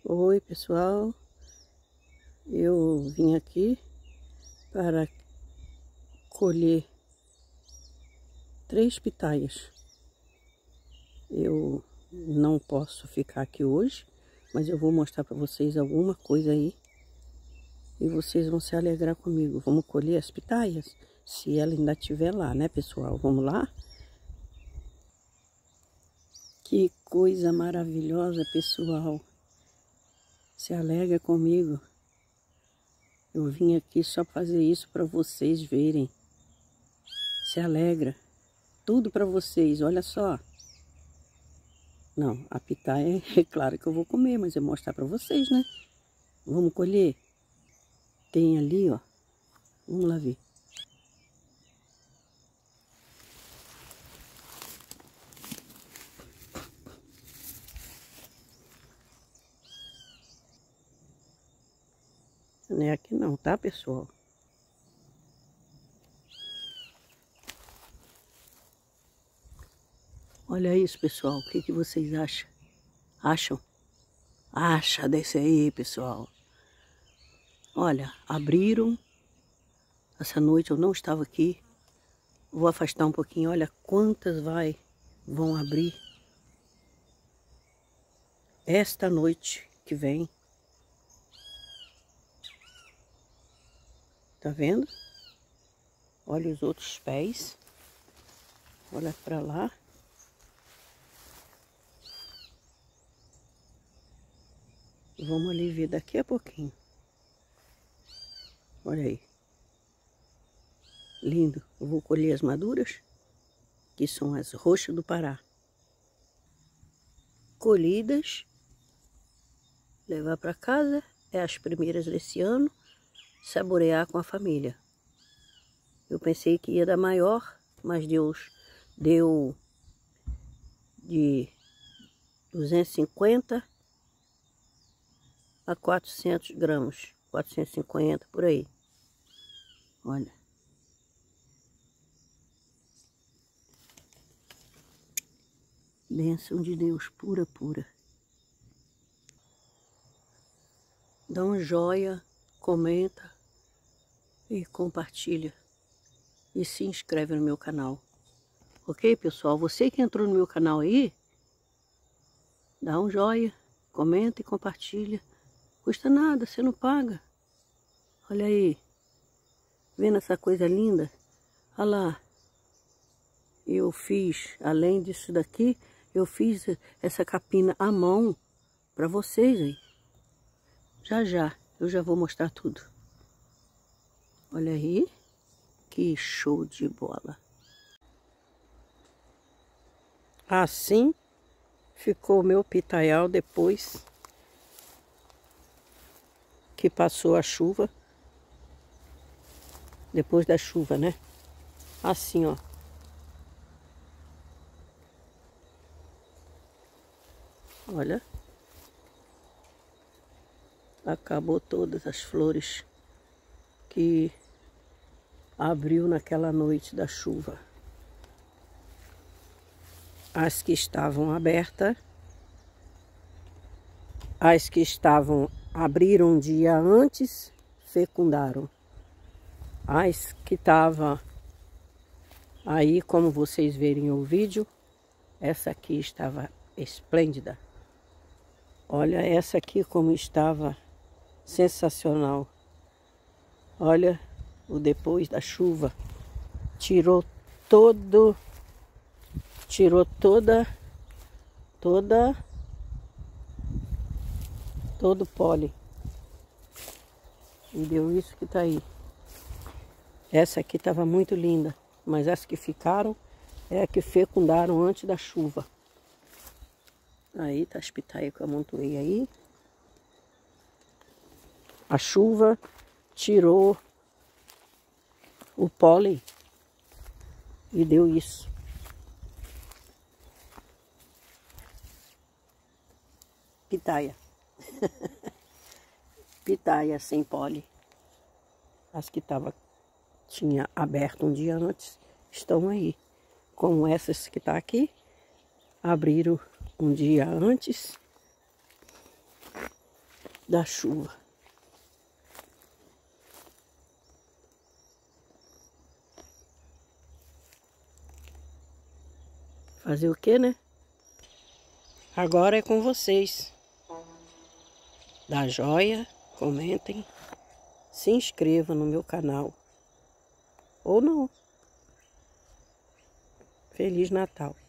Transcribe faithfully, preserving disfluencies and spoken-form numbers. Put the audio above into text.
Oi pessoal, eu vim aqui para colher três pitaias. Eu não posso ficar aqui hoje, mas eu vou mostrar para vocês alguma coisa aí e vocês vão se alegrar comigo. Vamos colher as pitaias? Se ela ainda estiver lá, né pessoal? Vamos lá? Que coisa maravilhosa, pessoal! Se alegra comigo. Eu vim aqui só fazer isso para vocês verem. Se alegra. Tudo para vocês, olha só. Não, a pitaia é claro que eu vou comer, mas eu vou mostrar para vocês, né? Vamos colher. Tem ali, ó. Vamos lá ver. Não é aqui não, tá, pessoal? Olha isso, pessoal. O que que vocês acham? Acham? Acha desse aí, pessoal. Olha, abriram. Essa noite eu não estava aqui. Vou afastar um pouquinho. Olha quantas vai, vão abrir. Esta noite que vem. Tá vendo? Olha os outros pés. Olha para lá. Vamos ali ver daqui a pouquinho. Olha aí. Lindo. Eu vou colher as maduras, que são as roxas do Pará. Colhidas. Levar para casa. É as primeiras desse ano. Saborear com a família. Eu pensei que ia dar maior, mas Deus deu de duzentos e cinquenta a quatrocentos gramas, quatrocentos e cinquenta por aí. Olha. Bênção de Deus, pura, pura. Dá um joia, comenta e compartilha. E se inscreve no meu canal. Ok, pessoal? Você que entrou no meu canal aí, dá um joia, comenta e compartilha. Custa nada, você não paga. Olha aí. Vendo essa coisa linda? Olha lá. Eu fiz, além disso daqui, eu fiz essa capina à mão para vocês aí. Já já, eu já vou mostrar tudo. Olha aí. Que show de bola. Assim ficou o meu pitaial depois que passou a chuva. Depois da chuva, né? Assim, ó. Olha. Acabou todas as flores que abriu naquela noite da chuva. As que estavam abertas, as que estavam abriram um dia antes, fecundaram. As que estavam aí, como vocês verem o vídeo, essa aqui estava esplêndida. Olha essa aqui como estava sensacional. Olha o depois da chuva. Tirou todo, tirou toda, toda, todo o pólen. E deu isso que tá aí. Essa aqui estava muito linda, mas as que ficaram é a que fecundaram antes da chuva. Aí tá as pitaias que eu amontoei aí. A chuva tirou o pólen e deu isso. Pitaia. Pitaia sem pólen. As que tava, tinha aberto um dia antes estão aí. Como essas que tá aqui, abriram um dia antes da chuva. Fazer o quê, né? Agora é com vocês. Dá joia, comentem, se inscrevam no meu canal. Ou não. Feliz Natal.